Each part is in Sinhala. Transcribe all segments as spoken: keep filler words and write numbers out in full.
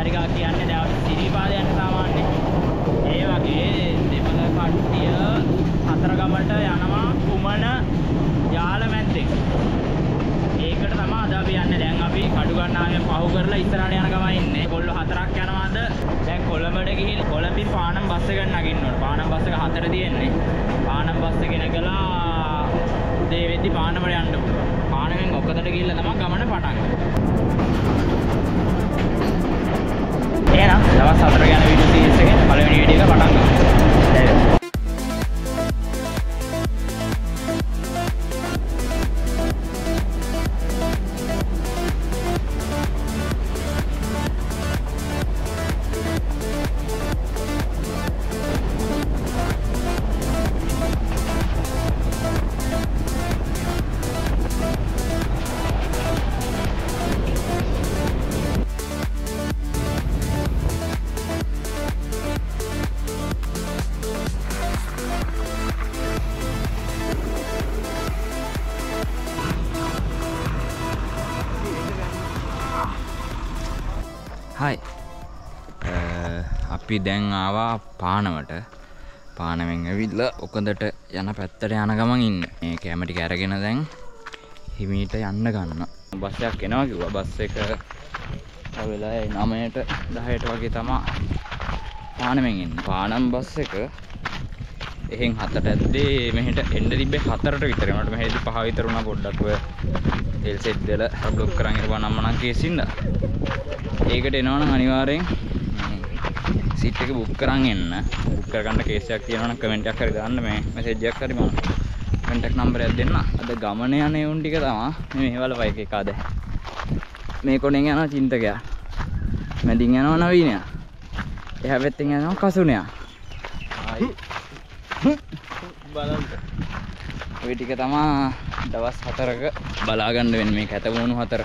පදචාරිකා කියන්නේ දැන් අපි සිරිපාද යන සාමාන්‍ය ඒ වගේ දෙමළ කට්ටිය හතරගමට යනවා කුමන යාල මැද්දෙන්. ඒකට තමයි අද අපි යන්නේ. දැන් අපි කඩුගන්නාවෙන් පහු කරලා ඉස්සරහට යන ගමන් ඉන්නේ. කොල්ල හතරක් යනවාද. දැන් කොළඹට ගිහින් කොළඹින් පානම් බස් එක නගින්න ඕන. පානම් බස් එක හතර තියෙන්නේ. පානම් බස් එක නගලා උදේ වෙද්දි පානමට යන්න පුළුවන්. පානමෙන් ඔක්කතට ගිහිල්ලා තමයි ගමන පටන් ගන්න. එහෙනම් දවස් හතර යන වීඩියෝ සීරීස් එකේ පළවෙනි වීඩියෝ එක පටන් ගමු. Hai, uh, අපි දැන් ආවා පානමට. පානමෙන් ඇවිල්ලා ඔකඳට යන පැත්තට යන ගමන් ඉන්නේ. මේ කැම ටික අරගෙන දැන් හිමීට යන්න ගන්න. බස් එකක් එනවා කිව්වා. බස් එක වෙලාවයි නවයට දහයට වගේ තමයි පානමෙන් එන්නේ. පානම් බස් එක එහෙන් හතට ඇද්දේ මෙහෙට එන්න තිබ්බේ හතරට විතර. මට මෙහෙදි පහ විතර වුණා පොඩ්ඩක් ඔය තෙල් සෙට් දෙලා බ්ලොක් කරන් ඉරපුවා නම් මනම් කේසින්ද. ඒකට එනවනම් අනිවාර්යෙන් සීට් එක බුක් කරන් එන්න. බුක් කරගන්න කේස් එකක් තියෙනවා නම් කමෙන්ට් එකක් හරි දාන්න. මේ මෙසේජ් එකක් හරි මම කන්ටැක්ට් නම්බරයක් දෙන්න. අද ගමන යන උන් ටික තමයි මේ මෙහෙවල බයික් එක ආද. මේ කොණෙන් යනවා චින්තකයා. මැදින් යනවා නවීනයා. එහා පැත්තෙන් යනවා කසුනයා. ආයි බලන්න. ඔය ටික තමයි දවස් හතරක බලා ගන්න වෙන්නේ මේ කැතවුණු හතර.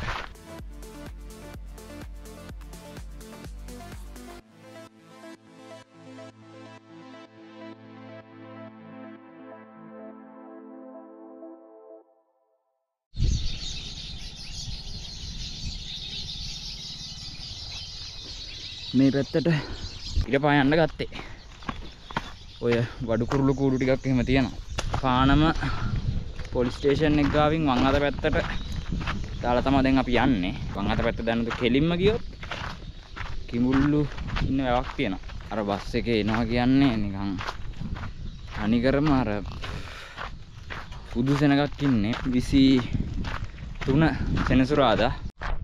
මේ පැත්තට ඉරපා යන්න ගත්තේ. ඔය වඩු කුරුළු කූඩු ටිකක් එහෙම තියෙනවා. පානම පොලිස් ස්ටේෂන් එක ගාවින් වම් අත පැත්තට දාලා තමයි දැන් අපි යන්නේ. වම් අත පැත්ත දැනට කෙලින්ම ගියොත් කිඹුල්ලු ඉන්න වැවක් තියෙනවා. අර බස් එකේ එනවා කියන්නේ නිකන් අනිකරම අර පුදු සෙනගක් ඉන්නේ විසි තුන සෙනසුරාදා.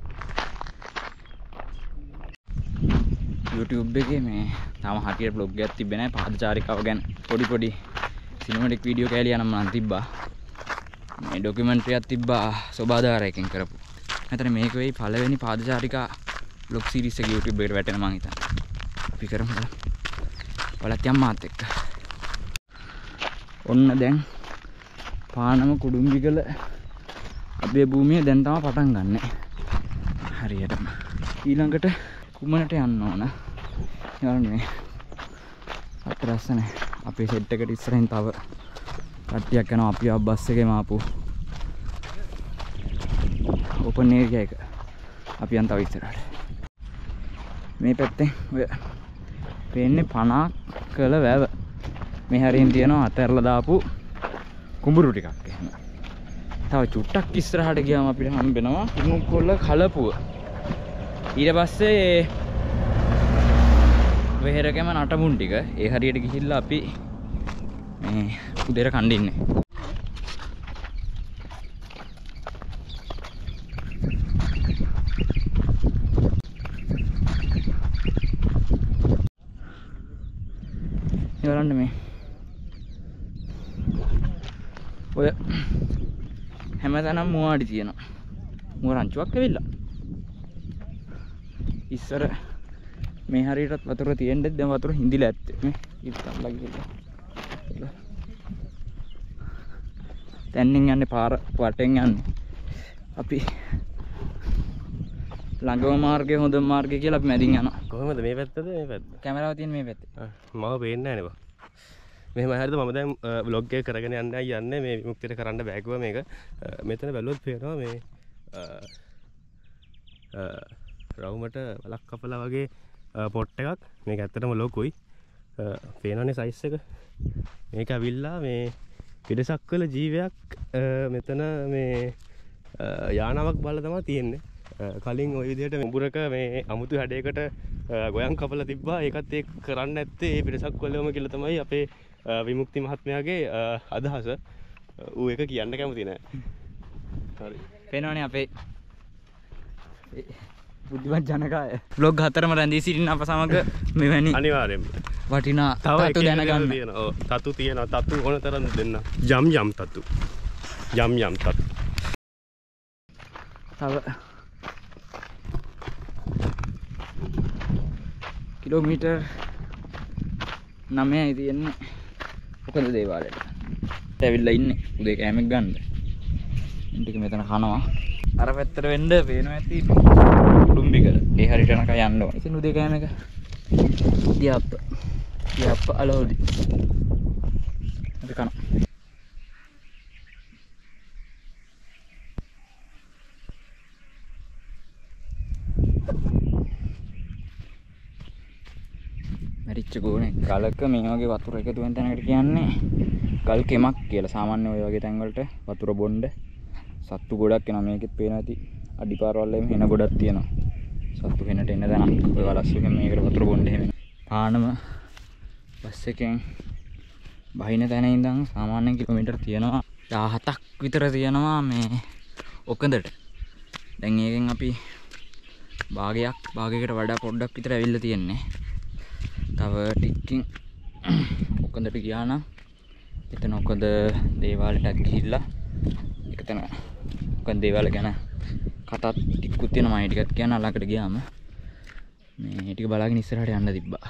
YouTube එකේ මේ තාම හරියට vlog එකක් තිබ්බේ නැහැ. පාදචාරිකාව ගැන පොඩි පොඩි සිනමැටික් වීඩියෝ කෑලි යනම් මම තිබ්බා. මේ ඩොකියුමන්ටරි එකක් තිබ්බා සෝබාදාරයකින් කරපු. නැත්නම් මේක වෙයි පළවෙනි පාදචාරිකා vlog series එක YouTube එකට වැටෙන මං හිතන්නේ. අපි කරමු. බලත් යම් මාත් එක්ක. ඔන්න දැන් පානම කුඩුම්බිගල අපේ භූමිය දැන් තමයි පටන් ගන්නෙ. හරියටම. ඊළඟට කුමනට යන්න ඕන. යන්නේ අතරස්සනේ අපේ සෙට් එකට ඉස්සරහින් තව කට්ටියක් යනවා. අපි ආ බස් එකේම ආපු ඕපන් ඒරියා එක. අපි යන් තව ඉස්සරහට. මේ පැත්තේ ඔය පේන්නේ පණක් කළ වැව. මේ හරියෙන් තියෙනවා අතහැරලා දාපු කුඹුරු ටිකක් එහෙම. තව චුට්ටක් ඉස්සරහට ගියාම අපිට හම්බෙනවා කුණුකොළ කලපුව. ඊට පස්සේ වෙහෙරකම නටමුන් ටික. ඒ හරියට ගිහිල්ලා අපි මේ උදේට කණ්ඩින්නේ. බලන්න මේ ඔය හැමතැනම මුවාඩි තියෙනවා. මුව රංචුවක් ඇවිල්ලා. ඉස්සර මේ හරියටත් වතුර තියෙන්නේ දැන් වතුර හිඳිලා ඇත්තේ. මේ ඉස්සල්ලා ගිහලා. තැන්නින් යන්නේ පාර වටෙන් යන්නේ. අපි ළඟම මාර්ගය හොඳම මාර්ගය කියලා අපි මැදින් යනවා. කොහොමද මේ පැත්තද මේ පැත්ත? කැමරාව තියෙන මේ පැත්තේ. මම පේන්නේ නැහැ නේ බා. මෙහෙම හරියද මම දැන් vlog එක කරගෙන යන්නයි යන්නේ. මේ විමුක්තියට කරන්න බෑ කිව්වා මේක. මෙතන බැලුවොත් පේනවා මේ රවුමට වලක් කපලා වගේ පොට් එකක්. මේක ඇත්තටම ලොකුයි. පේනවනේ සයිස් එක. මේක ඇවිල්ලා මේ පිටසක්වල ජීවයක් මෙතන මේ යානාවක් බලලා තමයි තියෙන්නේ. කලින් ওই විදිහට මුඹුරක මේ අමුතු හැඩයකට ගොයන් කපලා තිබ්බා. ඒකත් ඒක කරන්න නැත්තේ මේ පිටසක්වලම කියලා තමයි අපේ විමුක්ති මහත්මයාගේ අදහස. ඌ ඒක කියන්න කැමති නෑ. හරි. පේනවනේ අපේ බුද්ධිමත් ජනකාය. vlog හතරම රැඳී සිටින අප සමග මෙවැනි අනිවාර්යෙන්ම වටිනා තතු දැනගන්න තියෙනවා. ඔව් තතු තියෙනවා. තතු ඕන තරම් දෙන්න. යම් යම් තතු. යම් යම් තතු. තව කිලෝමීටර් නවයයි තියෙන්නේ. මොකද දේවාලයට. ඇවිල්ලා ඉන්නේ උදේ කෑමක් ගන්න. ඉන් ටික මෙතන කනවා. අර පැත්තට වෙන්න පේනවා ඇති කුඩුම්බික. ඒ හරියට යනකම් යන්න ඕනේ. ඉතින් උදේ කෑමක දියාප්ප. දියාප්ප අලෝදි. අපි කනවා. මරිච්ච ගෝනේ ගලක මේ වගේ වතුර එකතු වෙන තැනකට කියන්නේ ගල් කෙමක් කියලා. සාමාන්‍ය ඔය වගේ තැන් වලට වතුර බොන්න සත්තු ගොඩක් එනවා. මේකෙත් පේනවා ඇති අඩිපාරවල් එහෙම එන ගොඩක් තියෙනවා. සත්තු වෙනට එන දණක්. ඔය වලස්සුකෙන් මේකට වතුර බොන්න එහෙම. පානම බස් එකෙන් බහින තැන ඉඳන් සාමාන්‍යයෙන් කිලෝමීටර් තියෙනවා දහහතක් විතර තියෙනවා මේ ඔකඳට. දැන් ඒකෙන් අපි භාගයක් භාගයකට වඩා පොඩ්ඩක් විතර ඇවිල්ලා තියෙන්නේ. තව ටිකකින් ඔකඳට ගියා නම් එතන ඔකඳ දේවාලයටත් ගිහිල්ලා එකතන ඔකඳ දේවාල ගැන කතාත් ටිකකුත් තියෙනවා. මම ටිකක් කියන්න ළඟට ගියාම මේ ටික බලාගෙන ඉස්සරහට යන්න තිබ්බා.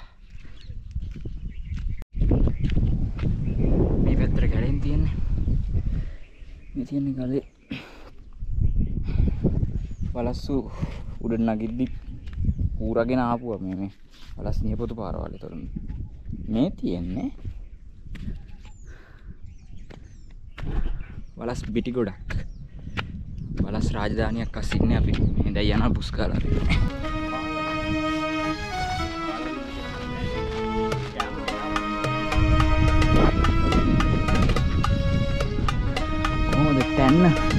මේ පැත්තට ගැලෙන් තියෙන්නේ. මේ තියෙන්නේ ගලේ වලස්සු උඩ නගිද්දි ඌරගෙන ආපුවා මේ මේ වලස් නියපොතු පාරවල්. ඒතර මේ තියෙන්නේ වලස් පිටි ගොඩක්. වලස් රාජධානියක් අස්සින්නේ අපි. මේ දැන් යනවා පුස්කාලා. කොහොමද තැන්න?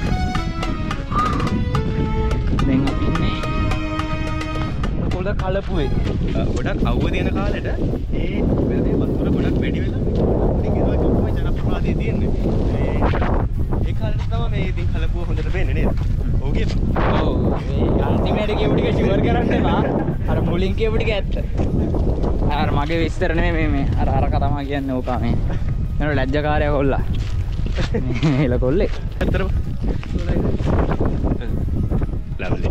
දැන් අපි ඉන්නේ පොළ කලපුවේ. ගොඩක් අවුව තියෙන කාලෙට ඒ වෙලේ වතුර ගොඩක් වැඩි වෙලා ඉතින් ඒක තමයි ජනප්‍රවාදයේ තියෙන්නේ. ඒ කාලෙට තමයි මේ ඉතින් කලපුව හොඳට වෙන්නේ නේද? ඔව් කියපන්. ඔව් මේ අල්ටිමේට් කියපු ටික ෂුවර් කරන්න එපා. අර මුලින් කියපු ටික ඇත්ත. අර මගේ විස්තර නෙමෙයි මේ මේ අර අර කතාව කියන්නේ ඕක මේ. එන ලැජ්ජකාරය කොල්ලා. මේ එල කොල්ලේ. ඇත්තටම. ලව්ලි.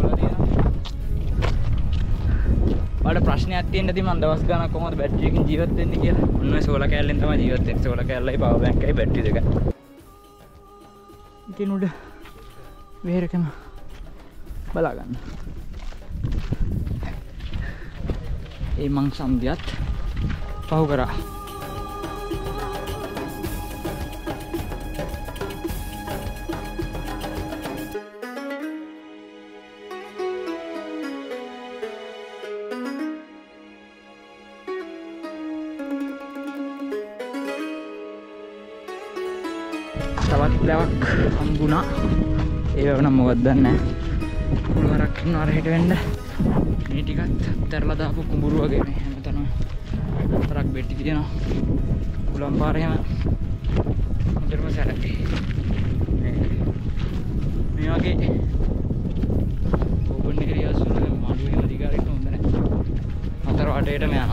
වල ප්‍රශ්නයක් තියෙන දි මම දවස් ගානක් කොහොමද බැටරි එකකින් ජීවත් වෙන්නේ කියලා. ඔන්න ඔය සෝලා කෑල්ලෙන් තමයි ජීවත් වෙන්නේ. සෝලා කෑල්ලයි පවර් බැංක් එකයි බැටරි දෙකයි. ඉතින් උඩ වෙහෙරකම බලා ගන්න. ඒ මං සම්දියත් පහු කරා. තවත් ලැවක් හම්බුණා. ඒ වගේම මොකක්ද දන්නේ නැහැ. කුළුවරක් ඉන්නවා රහෙට වෙන්න. මේ ටිකත් තරලා දාපු කුඹුරු වගේ මේ හැමතැනම තරක් බෙටි තියෙනවා. කුලම් පාර එහෙම හොඳටම සැලකේ. මේ වගේ ඕපන් ඒරියාස් වල මාළුවේ අධිකාරියට හොඳ නැහැ. හතර වටේටම යනවා.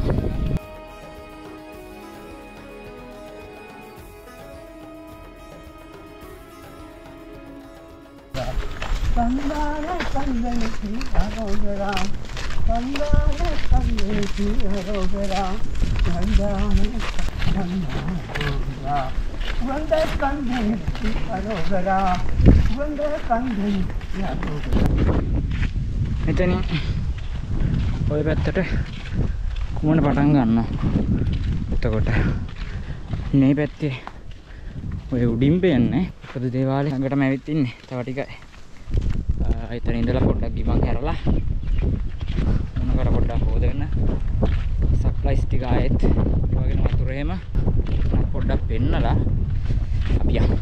Sandala sandala ki arogara Sandala sandala ki arogara Sandala sandala Vanda sandala ki arogara Vanda sandala ki arogara මෙතනින් ඔය පැත්තට කුමන පටන් ගන්නවා. එතකොට මේ පැත්තේ ඔය උඩින් පේන්නේ පොදු දේවාලේ ළඟටම ඇවිත් ඉන්නේ. තව ටිකයි. එතන ඉඳලා පොඩ්ඩක් ගිමන් හැරලා මොන කර පොඩ්ඩක් හොද මොකද වෙන සප්ලයිස් ටික ආයෙත් ඒ වගේම වතුර එහෙම පොඩ්ඩක් පෙන්නලා අපි යමු.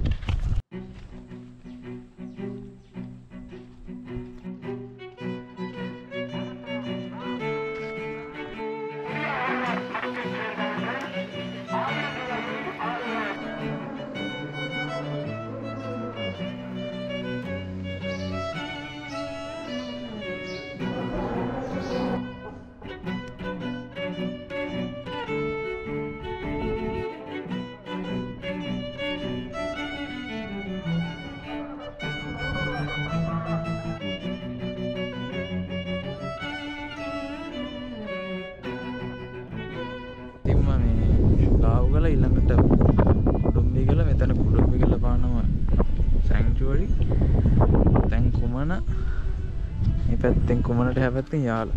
ඊළඟට කුඩුම්බිගල මෙතන කුඩුම්බිගල පානම සැංචුවරි දැන් කුමන මේ පැත්තෙන් කුමනට හැපැත්තෙන් යාල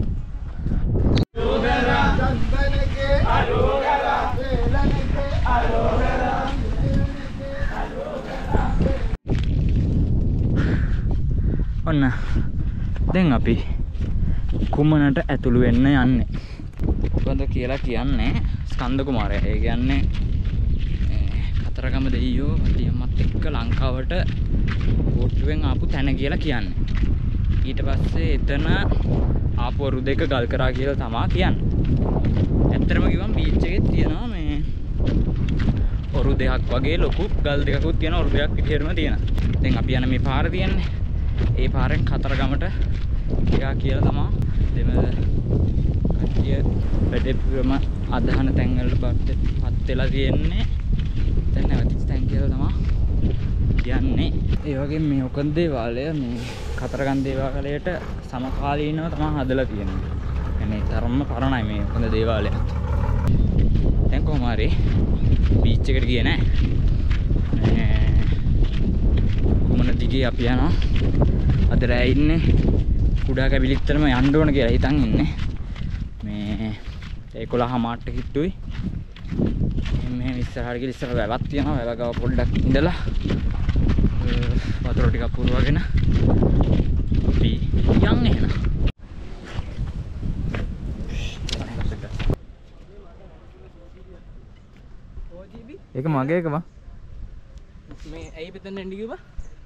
ඔන්න දැන් අපි කුමනට ඇතුළු වෙන්න යන්නේ. මොකද කියලා කියන්නේ ස්කන්ධ කුමාරයා. ඒ කියන්නේ කතරගම දෙයියෝ වටියම්මත් එක්ක ලංකාවට බෝට්ටුවෙන් ආපු තැන කියලා කියන්නේ. ඊට පස්සේ එතන ආපු වරු දෙක ගල් කරා කියලා තමයි කියන්නේ. ඇත්තටම කිව්වම බීච් එකේ තියෙනවා මේ වරු දෙකක් වගේ ලොකු ගල් දෙකකුත් තියෙනවා. වරු දෙකක් විදිහටම තියෙනවා. දැන් අපි යන මේ පාර තියන්නේ. ඒ පාරෙන් කතරගමට ගියා කියලා තමයි දෙමළ කට්ටිය වැඩිපුරම අදහන තැන්වල පත් වෙලා තියෙන්නේ. දැන් නැවතිච්ච තැන් කියලා තමයි කියන්නේ. ඒ වගේම මේ ඔකන් දේවාලය මේ කතරගම දේවාලයට සමකාලීනව තමයි හදලා තියෙන්නේ. يعني තරම්ම පරණයි මේ ඔකන් දේවාලය. දැන් කොහොම හරි බීච් එකට ගියේ නැහැ. කුමන දිගේ අපි යනවා. අද රෑ ඉන්නේ කුඩා කැබිලිත්තරම යන්න ඕන කියලා හිතන් ඉන්නේ. මේ ඒකොළහ මාට්ට කිට්ටුයි. මේ ඉස්සරහට ගිහින් ඉස්සරහ වැවක් තියෙනවා. වැව ගාව පොඩ්ඩක් ඉඳලා වතුර ටිකක් පුරවගෙන අපි යන්නේ එහෙනම්. ඒක මගේ එක බං. මේ ඇයි පෙතෙන් එන්න කිව්වා?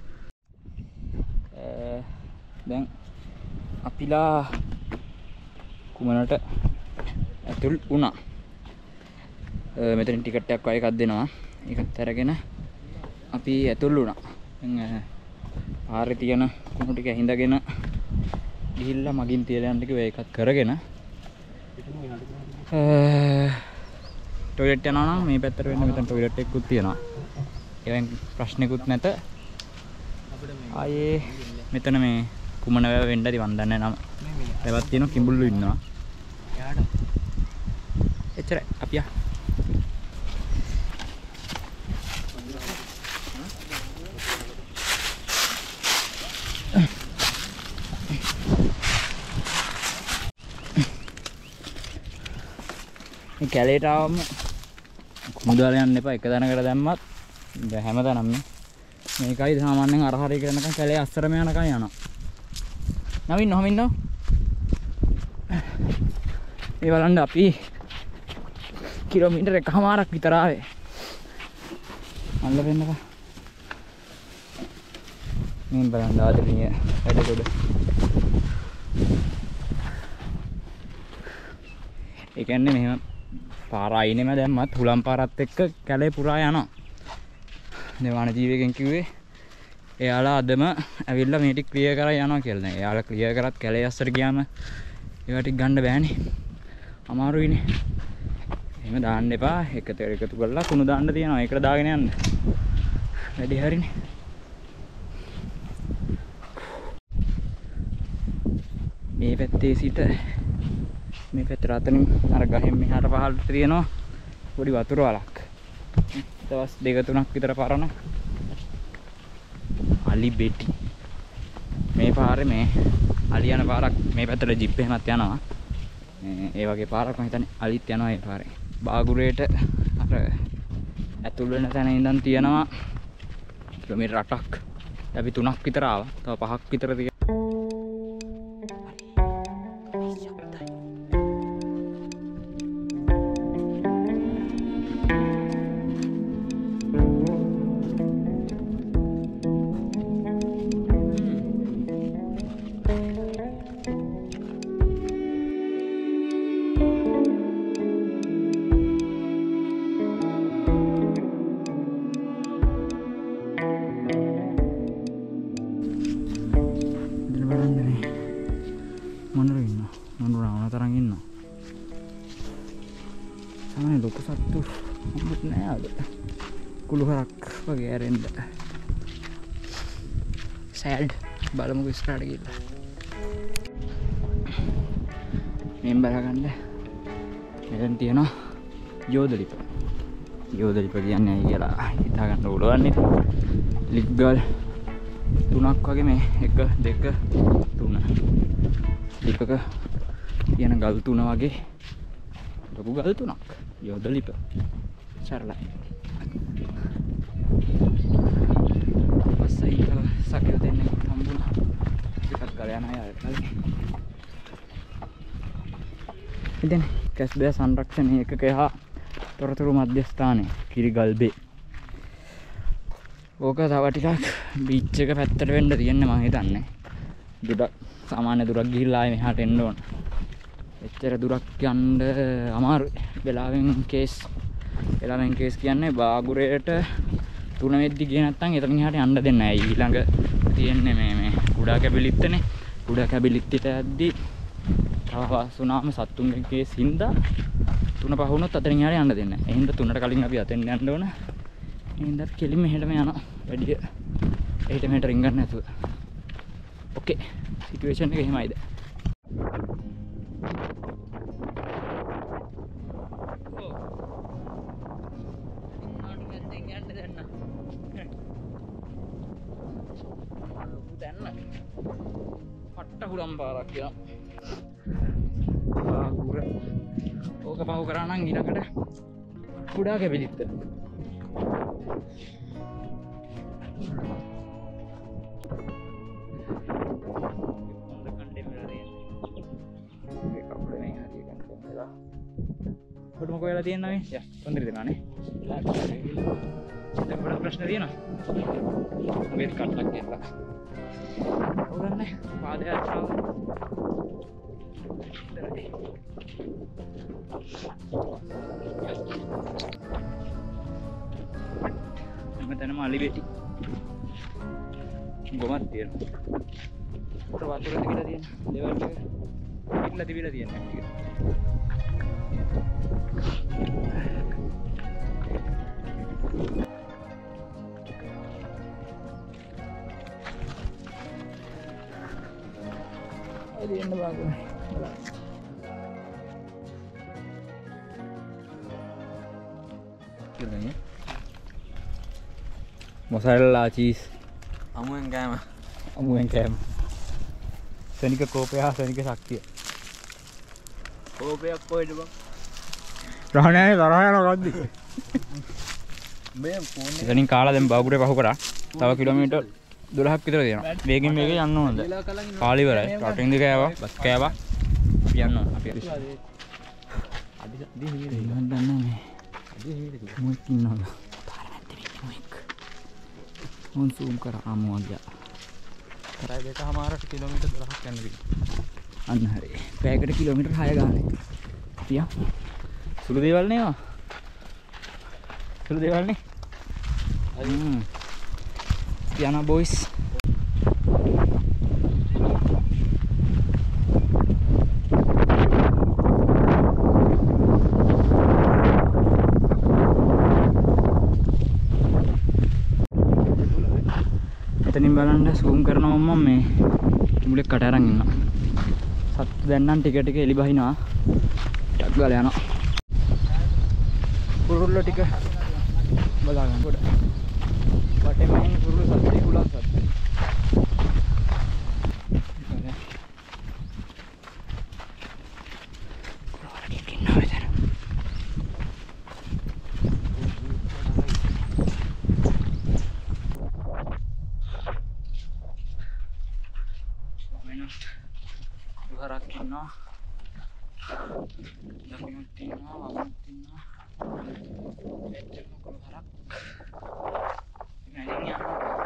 දැන් අපිලා කුමනට ඇතුල් වුණා. මෙතන ටිකට් එකක් වගේ එකක් දෙනවා. ඒකත් අරගෙන අපි ඇතුල් වුණා. දැන් පාරේ තියෙන කුණු ටික හිඳගෙන ගිහිල්ලා මගින් තියලා යන්න කිව්වා. ඒකත් කරගෙන ටොයිලට් යනවා නම් මේ පැත්තට වෙන්න මෙතන ටොයිලට් එකකුත් තියෙනවා. ඒවෙන් ප්‍රශ්නෙකුත් නැත. ආයේ මෙතන මේ කුමන වැව වෙන්න ඇති මන් දන්නේ නැහැ නම. වැවක් තියෙනවා කිඹුල්ලු ඉන්නවා. එච්චරයි අපි යා. මේ කැලේට ආවම කුමුදාලා යන්න එපා. එක දණකට දැම්මත් හැමතැනම මේකයි සාමාන්‍යයෙන් අර හරිය කරනකම් කැලේ අස්සරම යනකම් යනවා. නවින් ඔහම ඉන්නව. මේ බලන්න අපි කිලෝමීටර් එකමාරක් විතර ආවේ. අල්ල වෙන්නකෝ. මේ බලන්න ආදරණීය වැඩකොඩ. ඒ කියන්නේ මෙහෙම පාර අයිනෙම දැම්මත් හුලම් පාරත් එක්ක කැලේ පුරා යනවා. දේවාන ජීවිකෙන් කිව්වේ එයාලා අදම ඇවිල්ලා මේ ටික ක්ලියර් කරලා යනවා කියලා. දැන් එයාලා ක්ලියර් කරත් කැලේ අස්සට ගියාම ඒවා ටික ගන්න බෑනේ. අමාරුයිනේ. එහෙම දාන්න එපා. එකට එකතු කරලා කුණු දාන්න තියෙනවා. ඒකට දාගෙන යන්න. වැඩි හරිනේ. මේ පැත්තේ සිට මේ පැත්තට අතනින් අර ගහෙන් මෙහාට පහළට තියෙනවා පොඩි වතුර වලක්. දවස් දෙක තුනක් විතර පරණ අලි බෙටි. මේ පාරේ මේ අලි යන පාරක් මේ පැත්තට ජිප් එහෙමත් යනවා. ඒ වගේ පාරක් මම හිතන්නේ අලිත් යනවා මේ පාරේ. බාගුරේට අර ඇතුල් වෙන තැන ඉඳන් තියෙනවා කිලෝමීටර් අටක්. අපි තුනක් විතර ආවා. තව පහක් විතර තියෙනවා. මුත් නෑ අද. කුළුහරක් වගේ ඇරෙන්න. සෑඩ් බලමුකෝ ඉස්සරහට ගිහලා. මෙන් බලගන්න. මෙතන තියෙනවා යෝධලිප. යෝධලිප කියන්නේ ඇයි කියලා හිතා ගන්න ඕලවන්නේ. ලිප් ගල් තුනක් වගේ මේ එක දෙක තුන. ලිපක තියෙන ගල් තුන වගේ ලොකු ගල් තුනක්. යෝධලිප. සරලයි. පස්සේ සකිය දෙන්නේ හම්බුණා. ටිකක් ගල යන අය කලින්. ඉතින් කැස්බෑ සංරක්ෂණ ඒකකය හා තොරතුරු මධ්‍යස්ථානය කිරිගල්බේ. ඕක තව ටිකක් බීච් එක පැත්තට වෙන්න තියෙන්නේ මම හිතන්නේ. දුරක් සාමාන්‍ය දුරක් ගිහිල්ලා ආයේ මෙහාට එන්න ඕන. එච්චර දුරක් යන්න අමාරුයි. වෙලාවෙන් කේස් වෙලාවෙන් කේස් කියන්නේ බාගුරේට තුන වෙද්දි ගියේ නැත්නම් එතනින් එහාට යන්න දෙන්නේ නැහැ. ඊළඟ තියෙන්නේ මේ මේ කුඩා කැබිලිත්තනේ. කුඩා කැබිලිත්තට යද්දි තව සුනාම සත්තුන්ගේ කේස් හින්දා තුන පහ වුණොත් අතරින් එහාට යන්න දෙන්නේ නැහැ. ඒ හින්දා තුනට කලින් අපි අතෙන් යන්න ඕන. ඒ හින්දා කෙලින්ම එහෙටම යනවා. වැඩි එහෙට මෙහෙට රින් ගන්න නැතුව. ඕකේ. සිටුේෂන් එක එහෙමයිද? පට්ටහුලම් පාරක් කියලා. ආගුර. ඕක පහු කරා නම් ඊළඟට කුඩා කැබිලිත්ත. හොඳ කණ්ඩේ මෙලා තියෙනවා. මේ කප්පේ මේ හරිය ගන්න වෙලා. ඔබට මොකෝ වෙලා තියෙනව මේ? යා, තොන්දර දෙනානේ. දැන් ගොඩක් ප්‍රශ්න තියෙනවා. මේක කට්ටක් කියලා. ඔරන්නේ පාදය ආව. දරදී. මෙතනම අලි බෙටි. ගොමක් තියෙනවා. උඩ වතුර තිබිලා තියෙන. ලෙවල් එක පිටලා තිබිලා තියෙනවා ටික. අද එන්න බාගම. බලන්න. මොසරෙල්ලා චීස් අමුවෙන් කෑම. අමුවෙන් කෑම. සෙනික කෝපය හා සෙනික ශක්තිය. කෝපයක් කොයිද බං? රහණේ තරහ යනවා ගද්දි. මේ ෆෝන් එක එතනින් කාලා දැන් බාගුරේ පහු කරා. තව කිලෝමීටර් දොළහක් විතර තියෙනවා. වේගෙන් වේගෙන් යන්න ඕනද? කාලි ඉවරයි. රටින් දිග කෑවා, බස් කෑවා. අපි යන්න ඕන. අපි අද අද දන්නේ මේ. මොකක් ඉන්නවද? මොන් සූම් කරා ආමුවගියා. කරයි දෙකමාරට කිලෝමීටර් දොළහක් යන්න තියෙනවා. අන්න හරි. පැයකට කිලෝමීටර් හය ගානේ. තියා. සුළු දේවල් නේවා. සුළු දේවල් නේ. හ්ම්. තියානා බොයිස්. එතනින් බලන්න සූම් කරනවා මම මේ මුලේ කට අරන් ඉන්නවා. සත්තු දැන් නම් ටික ටික එලි බහිනවා. ටක් ගාලා යනවා. කුරුල්ල ටික බලා ගන්න කොට. වටේම ඉන්න කුරුල්ල සත්තු කුලක් සත්තු. කුරුල්ලෙක් ඉන්නවා මෙතන. හරක් ඉන්නවා. දකුණුත් තියෙනවා, වමත් තියෙනවා. මෙච්චර මොකද හරක්. ඉතින් යනවා.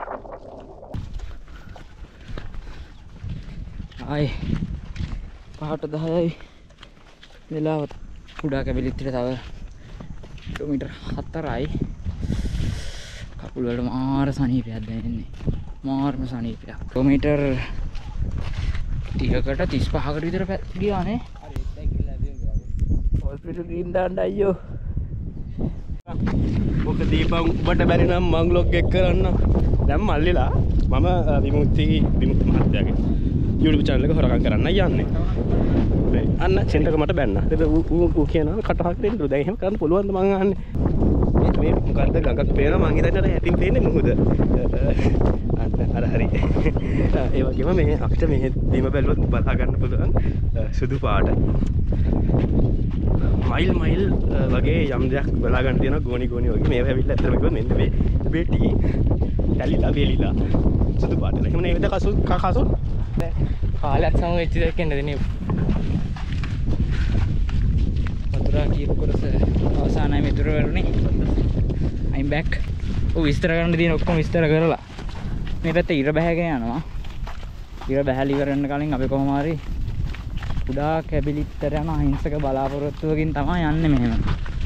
ආයි පහට දහයයි වෙලාව කුඩා කැබිලිත්තට තව කිලෝමීටර් හතරයි. කකුල් වලට මාර සනීපයක් දැනෙන්නේ. මාරම සනීපයක්. කිලෝමීටර් තිහකට තිස් පහකට විතර ගියානේ. හරි එක්කයි කියලා දියුනේ. හොස්පිටල් ගිහින් දාන්න අයියෝ. ඔක දීපන් ඔබට බැරි නම් මං ලොග් එක කරන්න. දැන් මල්ලිලා මම විමුක්ති විමුක්ති මහත්තයාගේ YouTube channel එක හොරගම් කරන්න යන්නේ. අන්න සෙන්ටර් මට බැන්න. ඒක ඌ ඌ කියනවා කටහක් දෙන්න. දැන් එහෙම කරන්න පුළුවන්ද මං අහන්නේ. මේ මේ මොකද්ද ගඟක් පේනවා මං හිතන්නේ අර හැටින් පේන්නේ මොකද? අර හරි. ඒ වගේම මේ අපිට මේ බීම බැලුවොත් බලා ගන්න පුළුවන් සුදු පාට. මයිල් මයිල් වගේ යම් දෙයක් බලා ගන්න තියෙනවා ගෝනි ගෝනි වගේ. මේව ඇවිල්ලා ඇත්තටම කිව්වොත් මෙන්න මේ බේටි තැලිලා වේලිලා සුදු පාට. එහෙම නේ වේද කසු කසු. කාලයක් සම වෙච්ච දෙයක් එන්නද නේ. වතුරා කීප කොටස අවසානයේ මෙතුර වරුනේ. I'm back. ඔව් විස්තර කරන්න තියෙන ඔක්කොම විස්තර කරලා. මේ පැත්තේ ඉර බහැගෙන යනවා. ඉර බහැලි ඉවර වෙන කලින් අපි කොහොම හරි කුඩා කැබිලිත්තර යන අහිංසක බලාපොරොත්තුවකින් තමයි යන්නේ මෙහෙම.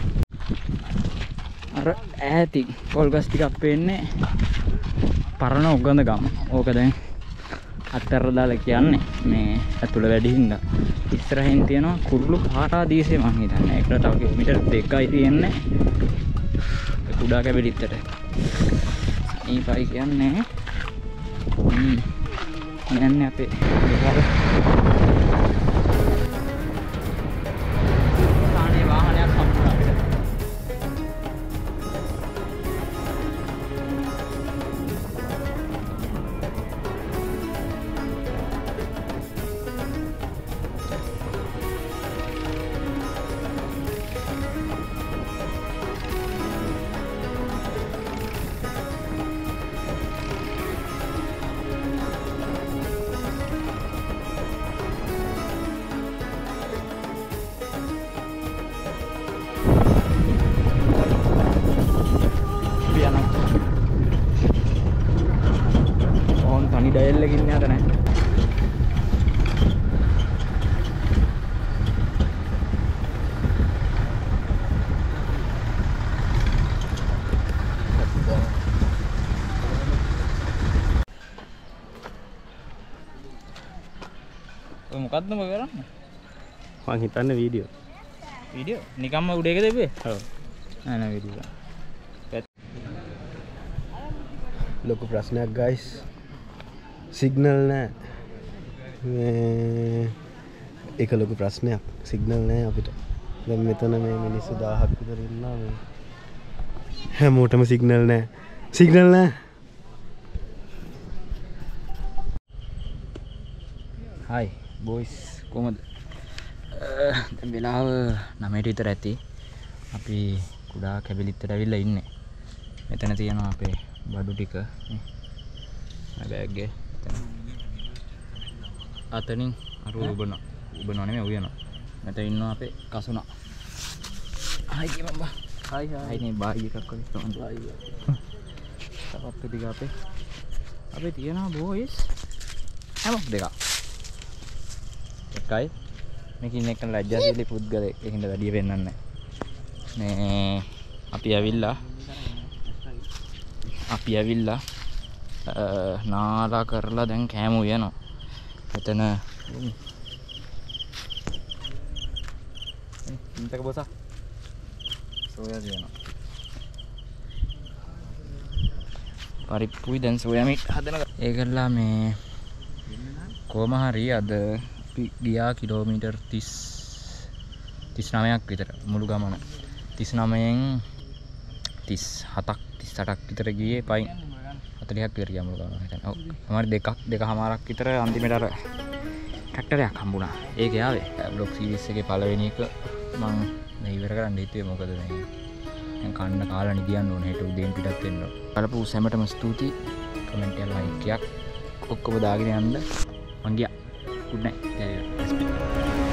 අර ඈතින් පොල්ගස් ටිකක් පේන්නේ පරණ උගඳ ගම. ඕක දැන් අත්තර දාලා කියන්නේ මේ ඇතුළ වැඩි හින්දා. ඉස්සරහින් තියෙනවා කුරුළු පාරාදීසෙ මං හිතන්නේ. ඒකට තව කිලෝමීටර් දෙකයි තියෙන්නේ. කුඩා කැබිලිත්තර. ඊපයි කියන්නේ හ්ම් යන්නේ අපේ ගෙවල්. සානේ වාහනයක් හම්බුනා. ඩයල් එකකින් යන්න නැහැ. ඔය මොකද්ද මොකද කරන්නේ? මං හිතන්නේ වීඩියෝ. වීඩියෝ නිකම්ම උඩ එක දෙපේ. ඔව්. නෑ නෑ වීඩියෝ. ලොකු ප්‍රශ්නයක් guys. සිග්නල් නෑ. මේ ඒක ලොකු ප්‍රශ්නයක්. සිග්නල් නෑ අපිට. දැන් මෙතන මේ මිනිස්සු දහයක් විතර ඉන්නවා මේ. හැමෝටම සිග්නල් නෑ. සිග්නල් නෑ. හයි බොයිස් කොහමද? දැන් වෙලාව නවයට විතර ඇති. අපි කුඩා කැබිලිත්තට ඇවිල්ලා ඉන්නේ. මෙතන තියෙනවා අපේ බඩු ටික. මේ බෑග් එක. අතනින් අර උබන උබන නෙමෙයි උයනවා. මෙතන ඉන්නවා අපේ කසුනා. හයි කියමන් බා. හයි හයි නේ බායි එකක් වගේ තමයි. බායි. තවත් ටික අපේ අපේ තියෙනවා බොයිස්. හැමක් දෙකක්. එකයි මේකින් එක ලැජ්ජාශීලී පුද්ගලෙක්. ඒකින්ද වැඩි වෙන්නන්නේ නැහැ. මේ අපි ඇවිල්ලා අපි ඇවිල්ලා නාලා කරලා දැන් කෑම උයනවා. මෙතන ඉන්ටක බොසා සෝයා දිනනවා. පරිප්පුයි දැන් සෝයා මිට් හදනවා. ඒකලා මේ කොහම හරි අද අපි ගියා කිලෝමීටර් තිස් තිස් නවයක් විතර මුළු ගමන. තිස් නවයෙන් තිස් හතක් තිස් අටක් විතර ගියේ පයින් හතලිහක් විතර ගියා මුළු ගමන හිටන්. ඔව්. අමාරු දෙකක් දෙකමාරක් විතර අන්තිමට අර ට්‍රැක්ටරයක් හම්බුණා. ඒක යාවේ බ්ලොග් සීරීස් එකේ පළවෙනි එක මම මේ ඉවර කරන්න හිතුවේ මොකද මේ දැන් කන්න කාලා නිදියන්න ඕනේ. හෙට උදේන් පිටත් වෙන්න ඕන. බලපු සැමටම ස්තුතියි. කමෙන්ට් එක ලයික් එකක් ඔක්කොම දාගෙන යන්න. මං ගියා. good night.